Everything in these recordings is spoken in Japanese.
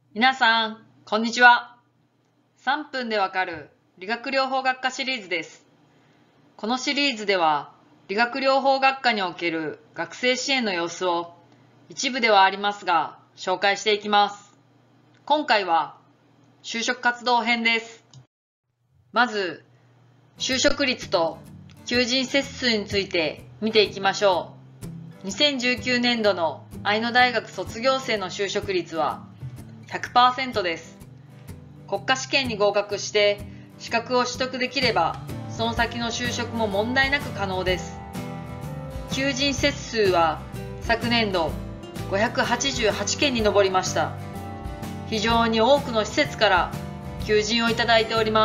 皆さん、こんにちは。3分でわかる理学療法学科シリーズです。このシリーズでは、理学療法学科における学生支援の様子を一部ではありますが、紹介していきます。今回は、就職活動編です。まず、就職率と求人施数について見ていきましょう。2019年度の愛野大学卒業生の就職率は 100% です。国家試験に合格して資格を取得できれば、その先の就職も問題なく可能です。求人施数は昨年度588件に上りました。非常に多くの施設から求人をいただいております。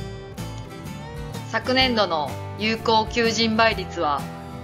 昨年度の有効求人倍率は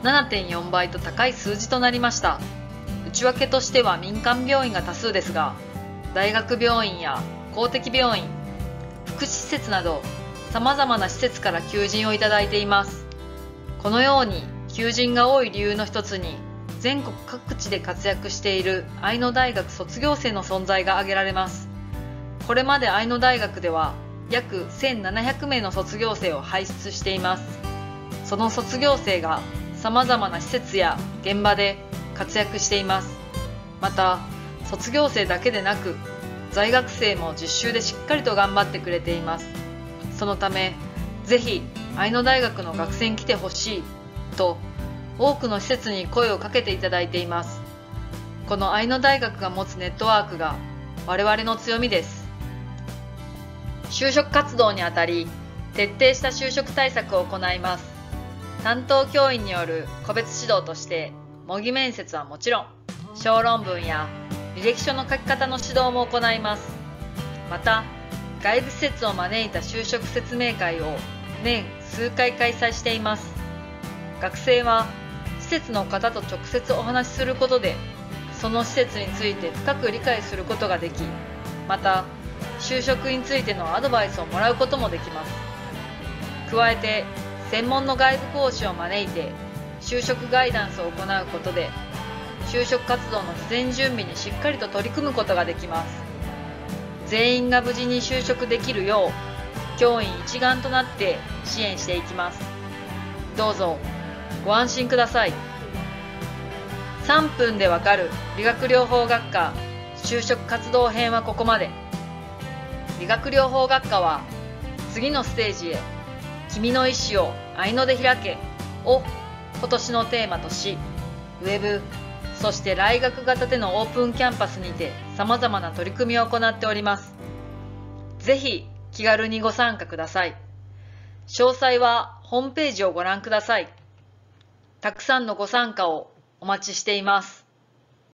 7.4 倍と高い数字となりました。内訳としては民間病院が多数ですが、大学病院や公的病院、福祉施設など様々な施設から求人をいただいています。このように求人が多い理由の一つに、全国各地で活躍している愛野大学卒業生の存在が挙げられます。これまで愛野大学では約1700名の卒業生を輩出しています。その卒業生が様々な施設や現場で活躍しています。また、卒業生だけでなく、在学生も実習でしっかりと頑張ってくれています。そのため、ぜひ愛野大学の学生に来てほしいと、多くの施設に声をかけていただいています。この愛野大学が持つネットワークが我々の強みです。就職活動にあたり、徹底した就職対策を行います。担当教員による個別指導として、模擬面接はもちろん、小論文や履歴書の書き方の指導も行います。また、外部施設を招いた就職説明会を年数回開催しています。学生は施設の方と直接お話しすることで、その施設について深く理解することができ、また、就職についてのアドバイスをもらうこともできます。加えて、専門の外部講師を招いて、就職ガイダンスを行うことで、就職活動の事前準備にしっかりと取り組むことができます。全員が無事に就職できるよう、教員一丸となって支援していきます。どうぞご安心ください。3分でわかる理学療法学科就職活動編はここまで。理学療法学科は次のステージへ、君の意思を愛野で開けを今年のテーマとし、ウェブ、そして来学型でのオープンキャンパスにて様々な取り組みを行っております。ぜひ気軽にご参加ください。詳細はホームページをご覧ください。たくさんのご参加をお待ちしています。